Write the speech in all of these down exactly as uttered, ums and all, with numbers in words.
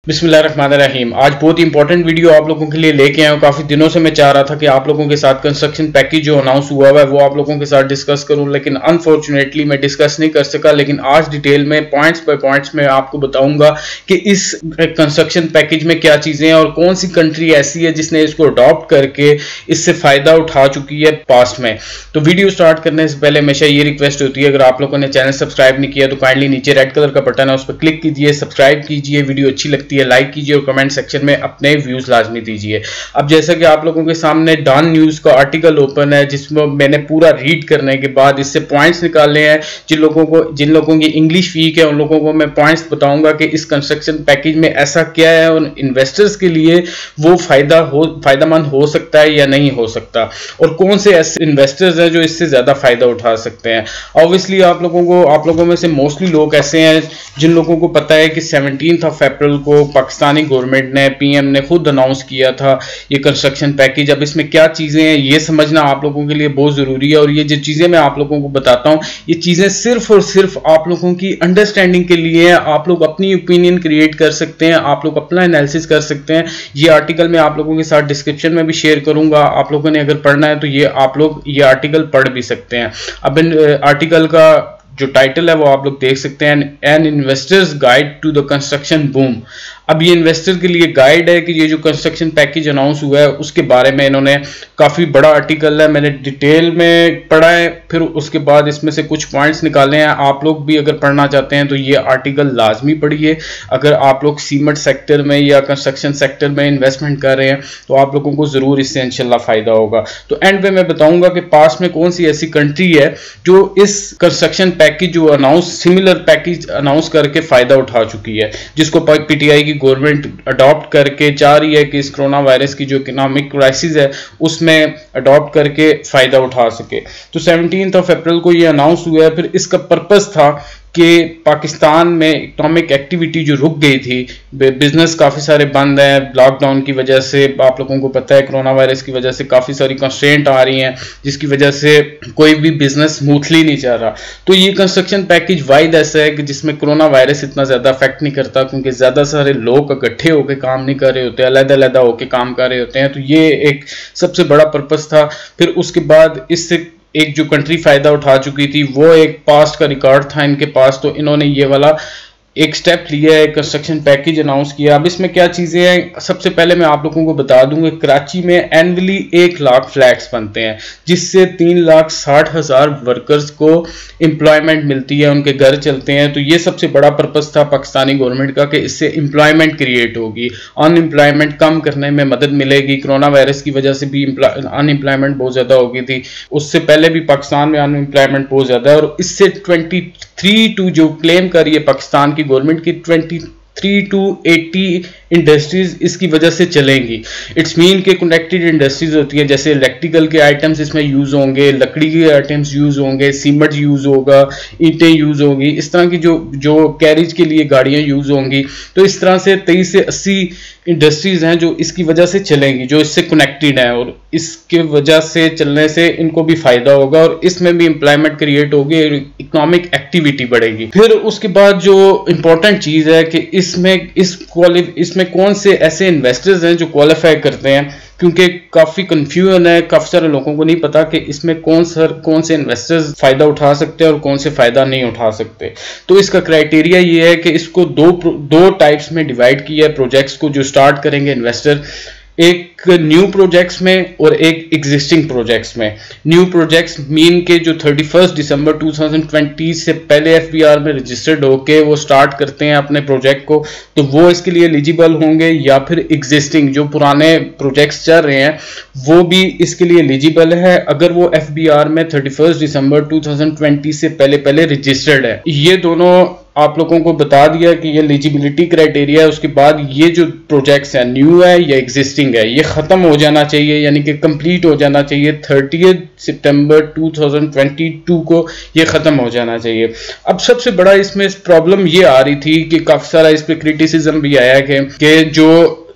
बिस्मिल्लाहिर्रहमानिर्रहीम। आज बहुत ही इंपॉर्टेंट वीडियो आप लोगों के लिए लेके आया हूँ। काफ़ी दिनों से मैं चाह रहा था कि आप लोगों के साथ कंस्ट्रक्शन पैकेज जो अनाउंस हुआ हुआ है वो आप लोगों के साथ डिस्कस करूं, लेकिन अनफॉर्चुनेटली मैं डिस्कस नहीं कर सका। लेकिन आज डिटेल में पॉइंट्स बाय पॉइंट्स में आपको बताऊंगा कि इस कंस्ट्रक्शन पैकेज में क्या चीज़ें हैं और कौन सी कंट्री ऐसी है जिसने इसको अडॉप्ट करके इससे फ़ायदा उठा चुकी है पास्ट में। तो वीडियो स्टार्ट करने से पहले हमेशा ये रिक्वेस्ट होती है, अगर आप लोगों ने चैनल सब्सक्राइब नहीं किया तो काइंडली नीचे रेड कलर का बटन है उस पर क्लिक कीजिए, सब्सक्राइब कीजिए, वीडियो अच्छी लगती है लाइक कीजिए और कमेंट सेक्शन में अपने व्यूज लाजमी दीजिए। अब जैसा कि आप लोगों के सामने डॉन न्यूज का आर्टिकल ओपन है जिसमें मैंने पूरा रीड करने के बाद इससे पॉइंट्स निकाले हैं। जिन लोगों को जिन लोगों की इंग्लिश वीक है उन लोगों को मैं पॉइंट्स बताऊंगा कि इस कंस्ट्रक्शन पैकेज में ऐसा क्या है और इन्वेस्टर्स के लिए वो फायदा हो फायदेमंद हो सकता है या नहीं हो सकता, और कौन से ऐसे इन्वेस्टर्स हैं जो इससे ज्यादा फायदा उठा सकते हैं। ऑब्वियसली आप लोगों को आप लोगों में से मोस्टली लोग ऐसे हैं जिन लोगों को पता है कि सेवनटीन्थ ऑफ अप्रैल को पाकिस्तानी गवर्नमेंट ने पीएम ने खुद अनाउंस किया था ये कंस्ट्रक्शन पैकेज। अब इसमें क्या चीजें हैं ये समझना आप लोगों के लिए बहुत जरूरी है, और ये जो चीजें मैं आप लोगों को बताता हूं ये चीजें सिर्फ और सिर्फ आप लोगों की अंडरस्टैंडिंग के लिए है। आप लोग अपनी ओपिनियन क्रिएट कर सकते हैं, आप लोग अपना एनालिसिस कर सकते हैं। ये आर्टिकल मैं आप लोगों के साथ डिस्क्रिप्शन में भी शेयर करूंगा, आप लोगों ने अगर पढ़ना है तो ये आप लोग ये आर्टिकल पढ़ भी सकते हैं। अब इन आर्टिकल का जो टाइटल है वो आप लोग देख सकते हैं, an investors guide to the construction boom. अब ये इन्वेस्टर के लिए गाइड है कि ये जो कंस्ट्रक्शन पैकेज अनाउंस हुआ है उसके बारे में इन्होंने काफ़ी बड़ा आर्टिकल है, मैंने डिटेल में पढ़ा है, फिर उसके बाद इसमें से कुछ पॉइंट्स निकाले हैं। आप लोग भी अगर पढ़ना चाहते हैं तो ये आर्टिकल लाजमी पढ़िए। अगर आप लोग सीमेंट सेक्टर में या कंस्ट्रक्शन सेक्टर में इन्वेस्टमेंट कर रहे हैं तो आप लोगों को ज़रूर इससे इंशाल्लाह फ़ायदा होगा। तो एंड में मैं बताऊंगा कि पास में कौन सी ऐसी कंट्री है जो इस कंस्ट्रक्शन पैकेज जो अनाउंस सिमिलर पैकेज अनाउंस करके फ़ायदा उठा चुकी है, जिसको पीटीआई की गवर्नमेंट अडॉप्ट करके चाह रही है कि इस कोरोना वायरस की जो इकोनॉमिक क्राइसिस है उसमें अडॉप्ट करके फायदा उठा सके। तो सेवनटीन्थ ऑफ अप्रैल को ये अनाउंस हुआ है। फिर इसका पर्पस था कि पाकिस्तान में इकोनॉमिक एक्टिविटी जो रुक गई थी, बिजनेस काफ़ी सारे बंद हैं लॉकडाउन की वजह से, आप लोगों को पता है कोरोना वायरस की वजह से काफ़ी सारी कंस्ट्रेंट आ रही हैं जिसकी वजह से कोई भी बिजनेस स्मूथली नहीं चल रहा। तो ये कंस्ट्रक्शन पैकेज वाइड ऐसा है कि जिसमें कोरोना वायरस इतना ज़्यादा अफेक्ट नहीं करता, क्योंकि ज़्यादा सारे लोग इकट्ठे होकर काम नहीं कर रहे होते, अलग अलग होकर काम कर रहे होते हैं। तो ये एक सबसे बड़ा पर्पस था। फिर उसके बाद इससे एक जो कंट्री फायदा उठा चुकी थी वो एक पास्ट का रिकॉर्ड था इनके पास, तो इन्होंने ये वाला एक स्टेप लिया है, कंस्ट्रक्शन पैकेज अनाउंस किया। अब इसमें क्या चीज़ें हैं, सबसे पहले मैं आप लोगों को बता दूंगा कराची में एनुअली एक लाख फ्लैट्स बनते हैं जिससे तीन लाख साठ हज़ार वर्कर्स को एम्प्लॉयमेंट मिलती है, उनके घर चलते हैं। तो ये सबसे बड़ा पर्पस था पाकिस्तानी गवर्नमेंट का कि इससे एम्प्लॉयमेंट क्रिएट होगी, अनएम्प्लॉयमेंट कम करने में मदद मिलेगी। कोरोना वायरस की वजह से भी अनएम्प्लॉयमेंट बहुत ज़्यादा हो गई थी, उससे पहले भी पाकिस्तान में अनएम्प्लॉयमेंट बहुत ज़्यादा है, और इससे ट्वेंटी थ्री टू जो क्लेम कर रही है पाकिस्तान की गवर्नमेंट की twenty three to eighty industries इसकी वजह से चलेंगी। इट्स मीन के कनेक्टेड इंडस्ट्रीज होती है, जैसे इलेक्ट्रिकल के आइटम्स इसमें यूज होंगे, लकड़ी के आइटम्स यूज होंगे, सीमेंट यूज होगा, ईंटें यूज होंगी, इस तरह की जो जो कैरिज के लिए गाड़ियां यूज होंगी। तो इस तरह से तेईस से अस्सी इंडस्ट्रीज हैं जो इसकी वजह से चलेंगी, जो इससे कनेक्टेड हैं, और इसके वजह से चलने से इनको भी फायदा होगा और इसमें भी एम्प्लॉयमेंट क्रिएट होगी, इकोनॉमिक एक्टिविटी बढ़ेगी। फिर उसके बाद जो इंपॉर्टेंट चीज़ है कि इसमें इस क्वालि इसमें कौन से ऐसे इन्वेस्टर्स हैं जो क्वालिफाई करते हैं, क्योंकि काफ़ी कंफ्यूजन है, काफ़ी सारे लोगों को नहीं पता कि इसमें कौन सर कौन से इन्वेस्टर्स फ़ायदा उठा सकते हैं और कौन से फ़ायदा नहीं उठा सकते। तो इसका क्राइटेरिया ये है कि इसको दो दो टाइप्स में डिवाइड किया है प्रोजेक्ट्स को जो स्टार्ट करेंगे इन्वेस्टर, एक न्यू प्रोजेक्ट्स में और एक एग्जिस्टिंग प्रोजेक्ट्स में। न्यू प्रोजेक्ट्स मीन के जो thirty first December two thousand twenty से पहले एफबीआर में रजिस्टर्ड होके वो स्टार्ट करते हैं अपने प्रोजेक्ट को, तो वो इसके लिए एलिजिबल होंगे, या फिर एग्जिस्टिंग जो पुराने प्रोजेक्ट्स चल रहे हैं वो भी इसके लिए एलिजिबल है अगर वो एफबीआर में thirty first December two thousand twenty से पहले पहले रजिस्टर्ड है। ये दोनों आप लोगों को बता दिया कि ये एलिजिबिलिटी क्राइटेरिया है। उसके बाद ये जो प्रोजेक्ट्स हैं न्यू है या एग्जिस्टिंग है, ये खत्म हो जाना चाहिए, यानी कि कंप्लीट हो जाना चाहिए थर्टियथ सितंबर टू थाउजेंड ट्वेंटी टू को ये खत्म हो जाना चाहिए। अब सबसे बड़ा इसमें प्रॉब्लम ये आ रही थी कि काफी सारा इस पे क्रिटिसिज्म भी आया कि, कि जो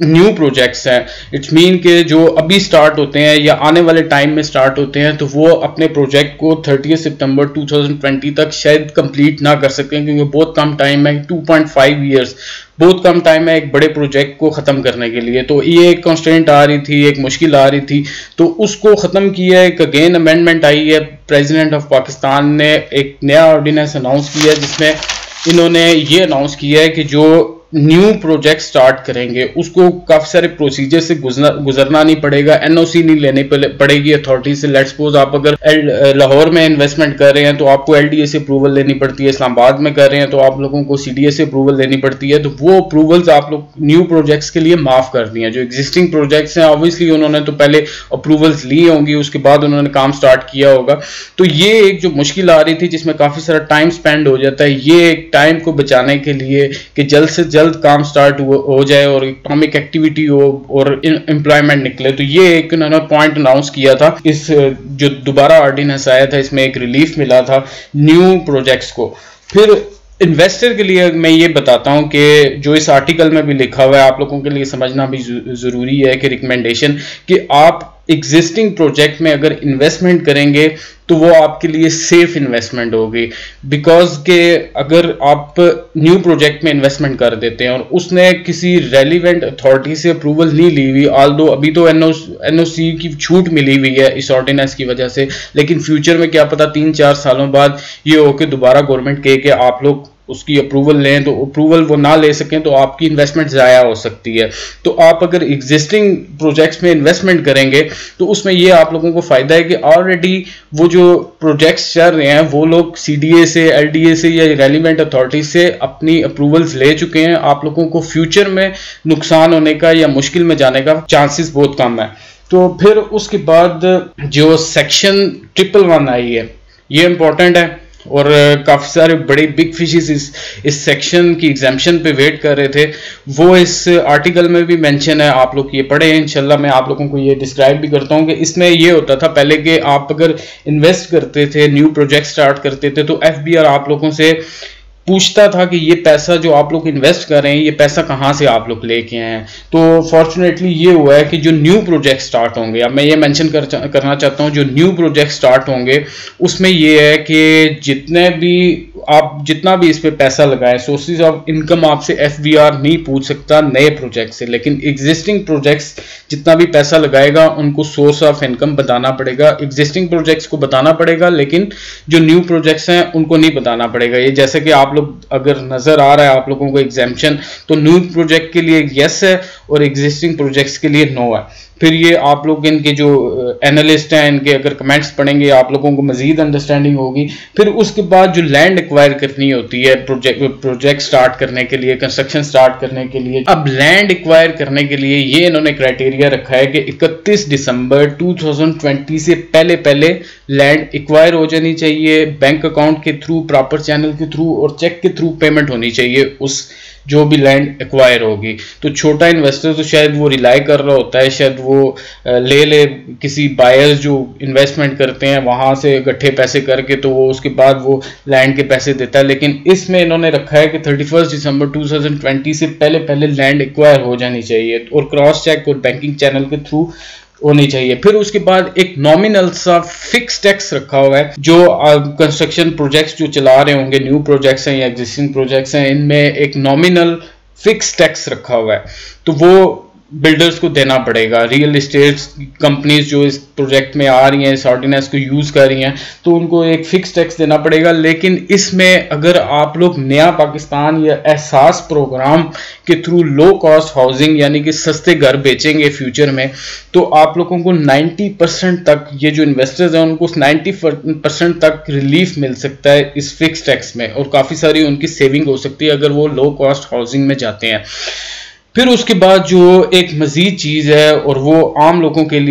न्यू प्रोजेक्ट्स हैं, इट्स मीन के जो अभी स्टार्ट होते हैं या आने वाले टाइम में स्टार्ट होते हैं, तो वो अपने प्रोजेक्ट को थर्टी सितंबर टू थाउजेंड ट्वेंटी तक शायद कंप्लीट ना कर सकें, क्योंकि बहुत कम टाइम है, टू पॉइंट फाइव ईयर्स बहुत कम टाइम है एक बड़े प्रोजेक्ट को ख़त्म करने के लिए। तो ये एक कंस्ट्रेंट आ रही थी, एक मुश्किल आ रही थी, तो उसको ख़त्म किया। एक अगेन अमेंडमेंट आई है, प्रेसिडेंट ऑफ पाकिस्तान ने एक नया ऑर्डिनेंस अनाउंस किया जिसमें इन्होंने ये अनाउंस किया है कि जो न्यू प्रोजेक्ट स्टार्ट करेंगे उसको काफ़ी सारे प्रोसीजर से गुजरना गुजरना नहीं पड़ेगा, एनओसी नहीं लेनी पड़ेगी अथॉरिटी से। लेट्स सपोज आप अगर लाहौर में इन्वेस्टमेंट कर रहे हैं तो आपको एलडीए से अप्रूवल लेनी पड़ती है, इस्लामाबाद में कर रहे हैं तो आप लोगों को सीडीए से अप्रूवल लेनी पड़ती है। तो वो अप्रूवल्स आप लोग न्यू प्रोजेक्ट्स के लिए माफ़ कर दिए हैं। जो एग्जिस्टिंग प्रोजेक्ट्स हैं ऑब्वियसली उन्होंने तो पहले अप्रूवल्स ली होंगी, उसके बाद उन्होंने काम स्टार्ट किया होगा। तो ये एक जो मुश्किल आ रही थी जिसमें काफ़ी सारा टाइम स्पेंड हो जाता है, ये एक टाइम को बचाने के लिए कि जल्द से जल्द काम स्टार्ट हो जाए और इकोनॉमिक एक्टिविटी हो और एम्प्लॉयमेंट निकले, तो ये एक उन्होंने पॉइंट अनाउंस किया था। इस जो दोबारा ऑर्डिनेंस आया था इसमें एक रिलीफ मिला था न्यू प्रोजेक्ट्स को। फिर इन्वेस्टर के लिए मैं ये बताता हूँ कि जो इस आर्टिकल में भी लिखा हुआ है आप लोगों के लिए समझना भी ज़रूरी है कि रिकमेंडेशन कि आप एग्जिस्टिंग प्रोजेक्ट में अगर इन्वेस्टमेंट करेंगे तो वो आपके लिए सेफ इन्वेस्टमेंट होगी। बिकॉज के अगर आप न्यू प्रोजेक्ट में इन्वेस्टमेंट कर देते हैं और उसने किसी रेलिवेंट अथॉरिटी से अप्रूवल नहीं ली हुई, ऑल्दो अभी तो एनओसी की छूट मिली हुई है इस ऑर्डिनेंस की वजह से, लेकिन फ्यूचर में क्या पता तीन चार सालों बाद ये हो के दोबारा गवर्नमेंट कहे कि आप लोग उसकी अप्रूवल लें, तो अप्रूवल वो ना ले सकें तो आपकी इन्वेस्टमेंट ज़ाया हो सकती है। तो आप अगर एग्जिस्टिंग प्रोजेक्ट्स में इन्वेस्टमेंट करेंगे तो उसमें ये आप लोगों को फ़ायदा है कि ऑलरेडी वो जो प्रोजेक्ट्स चल रहे हैं वो लोग सीडीए से, एलडीए से या रेलिवेंट अथॉरिटी से अपनी अप्रूवल्स ले चुके हैं। आप लोगों को फ्यूचर में नुकसान होने का या मुश्किल में जाने का चांसेस बहुत कम है। तो फिर उसके बाद जो सेक्शन ट्रिपल वन आई है ये इंपॉर्टेंट है और काफ़ी सारे बड़े बिग फिशेस इस इस सेक्शन की एग्जाम्पशन पे वेट कर रहे थे। वो इस आर्टिकल में भी मेंशन है, आप लोग ये पढ़े हैं। इंशाल्लाह मैं आप लोगों को ये डिस्क्राइब भी करता हूँ कि इसमें ये होता था पहले कि आप अगर इन्वेस्ट करते थे, न्यू प्रोजेक्ट स्टार्ट करते थे, तो एफबीआर आप लोगों से पूछता था कि ये पैसा जो आप लोग इन्वेस्ट कर रहे हैं ये पैसा कहाँ से आप लोग लेके आए हैं। तो फॉर्चुनेटली ये हुआ है कि जो न्यू प्रोजेक्ट स्टार्ट होंगे, अब मैं ये मेंशन कर, करना चाहता हूँ, जो न्यू प्रोजेक्ट स्टार्ट होंगे उसमें ये है कि जितने भी आप जितना भी इस पे पैसा लगाएं, सोर्सेज ऑफ इनकम आपसे एफबीआर नहीं पूछ सकता नए प्रोजेक्ट से, लेकिन एग्जिस्टिंग प्रोजेक्ट्स जितना भी पैसा लगाएगा उनको सोर्स ऑफ इनकम बताना पड़ेगा। एग्जिस्टिंग प्रोजेक्ट्स को बताना पड़ेगा लेकिन जो न्यू प्रोजेक्ट्स हैं उनको नहीं बताना पड़ेगा। ये जैसे कि आप लोग अगर नजर आ रहा है आप लोगों को एग्जेम्पशन, तो न्यू प्रोजेक्ट के लिए यस है और एग्जिस्टिंग प्रोजेक्ट्स के लिए नो है। फिर ये आप लोग इनके जो एनालिस्ट हैं इनके अगर कमेंट्स पढ़ेंगे आप लोगों को मजीद अंडरस्टैंडिंग होगी। फिर उसके बाद जो लैंड एक्वायर करनी होती है प्रोजेक्ट प्रोजेक्ट स्टार्ट करने के लिए, कंस्ट्रक्शन स्टार्ट करने के लिए, अब लैंड एक्वायर करने के लिए ये इन्होंने क्राइटेरिया रखा है कि इकतीस दिसंबर दो हज़ार बीस से पहले पहले लैंड एक्वायर हो जानी चाहिए, बैंक अकाउंट के थ्रू, प्रॉपर चैनल के थ्रू और चेक के थ्रू पेमेंट होनी चाहिए उस जो भी लैंड एक्वायर होगी। तो छोटा इन्वेस्टर तो शायद वो रिलाई कर रहा होता है, शायद वो ले ले किसी बायर्स जो इन्वेस्टमेंट करते हैं वहां से इकट्ठे पैसे करके, तो वो उसके बाद वो लैंड के पैसे देता है। लेकिन इसमें इन्होंने रखा है कि थर्टी फर्स्ट दिसंबर दो हज़ार बीस से पहले पहले लैंड एक्वायर हो जानी चाहिए और क्रॉस चेक और बैंकिंग चैनल के थ्रू होनी चाहिए। फिर उसके बाद एक नॉमिनल सा फिक्स टैक्स रखा हुआ है जो कंस्ट्रक्शन प्रोजेक्ट्स जो चला रहे होंगे, न्यू प्रोजेक्ट्स हैं या एग्जिस्टिंग प्रोजेक्ट्स हैं, इनमें एक नॉमिनल फिक्स टैक्स रखा हुआ है तो वो बिल्डर्स को देना पड़ेगा। रियल एस्टेट कंपनीज जो इस प्रोजेक्ट में आ रही हैं, इस ऑर्डिनेंस को यूज़ कर रही हैं, तो उनको एक फिक्स टैक्स देना पड़ेगा। लेकिन इसमें अगर आप लोग नया पाकिस्तान या एहसास प्रोग्राम के थ्रू लो कॉस्ट हाउसिंग यानी कि सस्ते घर बेचेंगे फ्यूचर में, तो आप लोगों को नब्बे परसेंट तक, ये जो इन्वेस्टर्स हैं उनको नब्बे परसेंट तक रिलीफ मिल सकता है इस फिक्स टैक्स में और काफ़ी सारी उनकी सेविंग हो सकती है अगर वो लो कॉस्ट हाउसिंग में जाते हैं। फिर उसके बाद जो एक मजीद चीज़ है और वो आम लोगों के लिए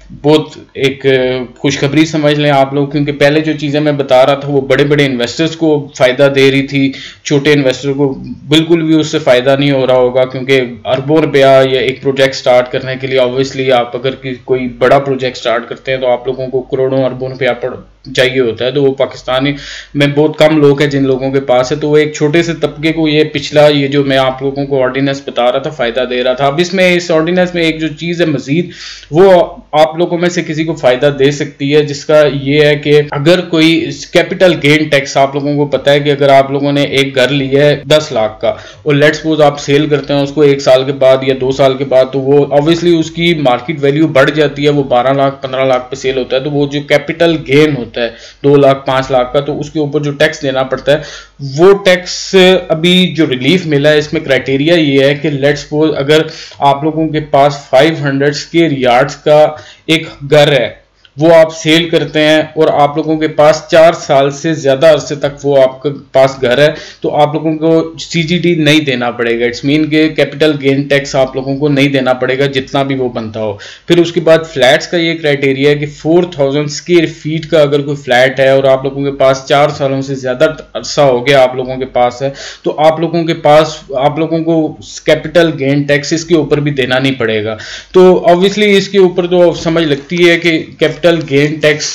बहुत एक खुशखबरी समझ लें आप लोग, क्योंकि पहले जो चीज़ें मैं बता रहा था वो बड़े बड़े इन्वेस्टर्स को फ़ायदा दे रही थी, छोटे इन्वेस्टर को बिल्कुल भी उससे फ़ायदा नहीं हो रहा होगा, क्योंकि अरबों रुपया या एक प्रोजेक्ट स्टार्ट करने के लिए ऑब्वियसली आप अगर कोई बड़ा प्रोजेक्ट स्टार्ट करते हैं तो आप लोगों को करोड़ों अरबों रुपया पड़ चाहिए होता है, तो वो पाकिस्तानी में बहुत कम लोग हैं जिन लोगों के पास है। तो वो एक छोटे से तबके को ये पिछला ये जो मैं आप लोगों को ऑर्डिनेंस बता रहा था फ़ायदा दे रहा था। अब इसमें इस ऑर्डिनेंस में एक जो चीज़ है मजीद, वो आप लोगों में से किसी को फ़ायदा दे सकती है, जिसका ये है कि अगर कोई कैपिटल गेन टैक्स, आप लोगों को पता है कि अगर आप लोगों ने एक घर लिया है दस लाख का और लेट्स सपोज आप सेल करते हैं उसको एक साल के बाद या दो साल के बाद, तो वो ऑब्वियसली उसकी मार्केट वैल्यू बढ़ जाती है, वो बारह लाख पंद्रह लाख पे सेल होता है, तो वो जो कैपिटल गेन होता है दो लाख पांच लाख का, तो उसके ऊपर जो टैक्स देना पड़ता है, वो टैक्स अभी जो रिलीफ मिला है इसमें क्राइटेरिया ये है कि लेट्स सपोज अगर आप लोगों के पास पाँच सौ स्क्वायर यार्ड्स का एक घर है, वो आप सेल करते हैं और आप लोगों के पास चार साल से ज्यादा अरसे तक वो आपके पास घर है, तो आप लोगों को सीजीडी नहीं देना पड़ेगा। इट्स मीन के कैपिटल गेन टैक्स आप लोगों को नहीं देना पड़ेगा जितना भी वो बनता हो। फिर उसके बाद फ्लैट्स का ये क्राइटेरिया है कि फोर थाउजेंड स्क्वायर फीट का अगर कोई फ्लैट है और आप लोगों के पास चार सालों से ज्यादा अरसा हो गया आप लोगों के पास है, तो आप लोगों के पास आप लोगों को कैपिटल गेन टैक्स इसके ऊपर भी देना नहीं पड़ेगा। तो ऑब्वियसली इसके ऊपर तो समझ लगती है कि कैपिटल गेन टैक्स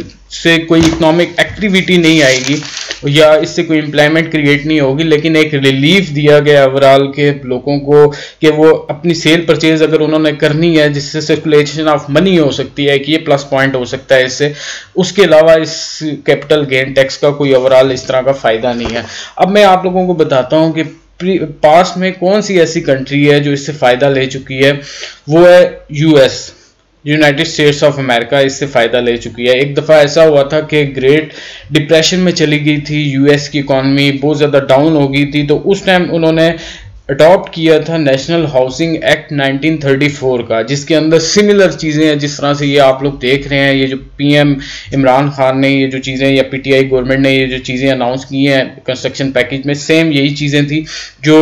से कोई इकोनॉमिक एक्टिविटी नहीं आएगी या इससे कोई एम्प्लॉयमेंट क्रिएट नहीं होगी, लेकिन एक रिलीफ दिया गया ओवरऑल के लोगों को कि वो अपनी सेल परचेज अगर उन्होंने करनी है जिससे सर्कुलेशन ऑफ मनी हो सकती है, कि ये प्लस पॉइंट हो सकता है इससे। उसके अलावा इस कैपिटल गेन टैक्स का कोई ओवरऑल इस तरह का फायदा नहीं है। अब मैं आप लोगों को बताता हूँ कि पास्ट में कौन सी ऐसी कंट्री है जो इससे फायदा ले चुकी है। वो है US, United States of America इससे फ़ायदा ले चुकी है। एक दफ़ा ऐसा हुआ था कि ग्रेट डिप्रेशन में चली गई थी यूएस की इकॉनमी, बहुत ज़्यादा डाउन हो गई थी, तो उस टाइम उन्होंने अडॉप्ट किया था National Housing Act nineteen thirty four का, जिसके अंदर सिमिलर चीज़ें हैं जिस तरह से ये आप लोग देख रहे हैं। ये जो पीएम इमरान खान ने ये जो चीज़ें या पीटीआई गवर्नमेंट ने ये जो चीज़ें अनाउंस की हैं कंस्ट्रक्शन पैकेज में, सेम यही चीज़ें थी जो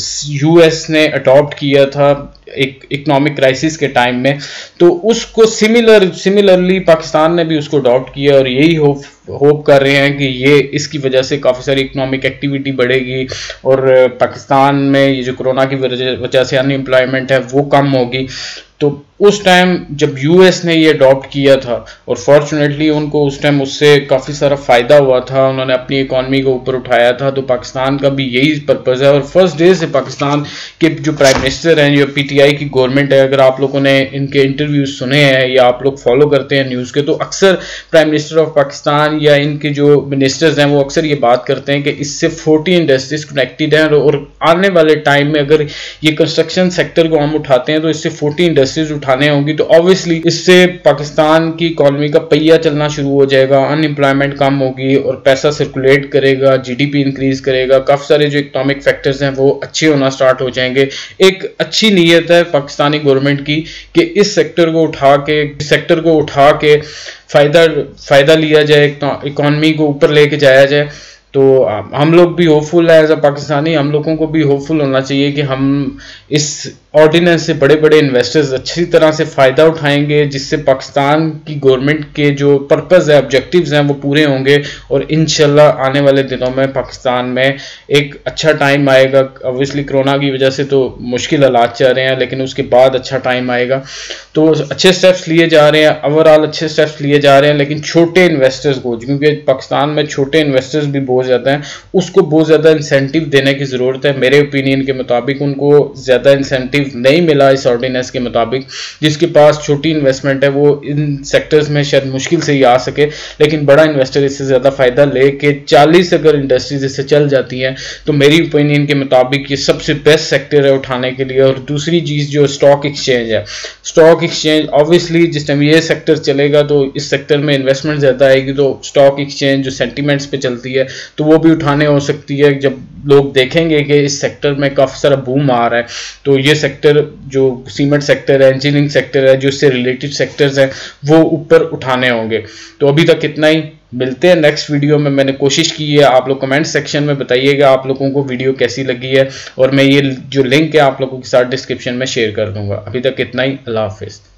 यूएस ने अडॉप्ट किया था एक इकोनॉमिक क्राइसिस के टाइम में। तो उसको सिमिलर सिमिलरली पाकिस्तान ने भी उसको अडॉप्ट किया और यही होप होप कर रहे हैं कि ये इसकी वजह से काफ़ी सारी इकोनॉमिक एक्टिविटी बढ़ेगी और पाकिस्तान में ये जो कोरोना की वजह से अनएम्प्लॉयमेंट है वो कम होगी। तो उस टाइम जब यूएस ने ये अडॉप्ट किया था और फॉर्चुनेटली उनको उस टाइम उससे काफ़ी सारा फ़ायदा हुआ था, उन्होंने अपनी इकॉनमी को ऊपर उठाया था, तो पाकिस्तान का भी यही पर्पज़ है। और फर्स्ट डे से पाकिस्तान के जो प्राइम मिनिस्टर हैं, जो पीटीआई की गवर्नमेंट है, अगर आप लोगों ने इनके इंटरव्यूज सुने हैं या आप लोग फॉलो करते हैं न्यूज़ के, तो अक्सर प्राइम मिनिस्टर ऑफ पाकिस्तान या इनके जो मिनिस्टर्स हैं वो अक्सर ये बात करते हैं कि इससे फोर्टी इंडस्ट्रीज कनेक्टेड हैं और आने वाले टाइम में अगर ये कंस्ट्रक्शन सेक्टर को हम उठाते हैं तो इससे फोर्टी इंडस्ट्रीज उठाने होंगी, तो ऑब्वियसली इससे पाकिस्तान की इकॉनमी का पहिया चलना शुरू हो जाएगा, अनएम्प्लॉयमेंट कम होगी और पैसा सर्कुलेट करेगा, जीडीपी इंक्रीज करेगा, काफ़ी सारे जो इकोनॉमिक फैक्टर्स हैं वो अच्छे होना स्टार्ट हो जाएंगे। एक अच्छी नीयत है पाकिस्तानी गवर्नमेंट की कि इस सेक्टर को उठा के सेक्टर को उठा के फ़ायदा फ़ायदा लिया जाए, इकॉनमी को ऊपर लेके जाया जाए। तो हम लोग भी होपफुल है एज अ पाकिस्तानी, हम लोगों को भी होपफुल होना चाहिए कि हम इस ऑर्डिनेंस से बड़े बड़े इन्वेस्टर्स अच्छी तरह से फ़ायदा उठाएंगे, जिससे पाकिस्तान की गवर्नमेंट के जो पर्पज़ है, ऑब्जेक्टिव्स हैं, वो पूरे होंगे और इंशाल्लाह आने वाले दिनों में पाकिस्तान में एक अच्छा टाइम आएगा। ऑब्वियसली कोरोना की वजह से तो मुश्किल हालात चल रहे हैं, लेकिन उसके बाद अच्छा टाइम आएगा। तो अच्छे स्टेप्स लिए जा रहे हैं, ओवरऑल अच्छे स्टेप्स लिए जा रहे हैं, लेकिन छोटे इन्वेस्टर्स को, क्योंकि पाकिस्तान में छोटे इन्वेस्टर्स भी बहुत ज़्यादा हैं, उसको बहुत ज़्यादा इंसेंटिव देने की ज़रूरत है। मेरे ओपिनियन के मुताबिक उनको ज़्यादा इंसेंटिव नहीं मिला इस ऑर्डिनेंस के मुताबिक। जिसके पास छोटी इन्वेस्टमेंट है वो इन सेक्टर्स में शायद मुश्किल से ही आ सके, लेकिन बड़ा इन्वेस्टर इससे ज़्यादा फ़ायदा लेके चालीस अगर इंडस्ट्रीज इससे चल जाती हैं तो मेरी ओपिनियन के मुताबिक ये सबसे बेस्ट सेक्टर है उठाने के लिए। और दूसरी चीज़ जो स्टॉक एक्सचेंज है, स्टॉक एक्सचेंज ऑब्वियसली जिस टाइम ये सेक्टर चलेगा तो इस सेक्टर में इन्वेस्टमेंट ज़्यादा आएगी, तो स्टॉक एक्सचेंज जो सेंटीमेंट्स पे चलती है तो वो भी उठाने हो सकती है। जब लोग देखेंगे कि इस सेक्टर में काफ़ी सारा बूम आ रहा है तो ये सेक्टर जो सीमेंट सेक्टर है, इंजीनियरिंग सेक्टर है, जो इससे रिलेटेड सेक्टर्स हैं वो ऊपर उठाने होंगे। तो अभी तक इतना ही, मिलते हैं नेक्स्ट वीडियो में। मैंने कोशिश की है, आप लोग कमेंट सेक्शन में बताइएगा आप लोगों को वीडियो कैसी लगी है और मैं ये जो लिंक है आप लोगों के साथ डिस्क्रिप्शन में शेयर कर दूंगा। अभी तक इतना ही, अल्लाह हाफिज़।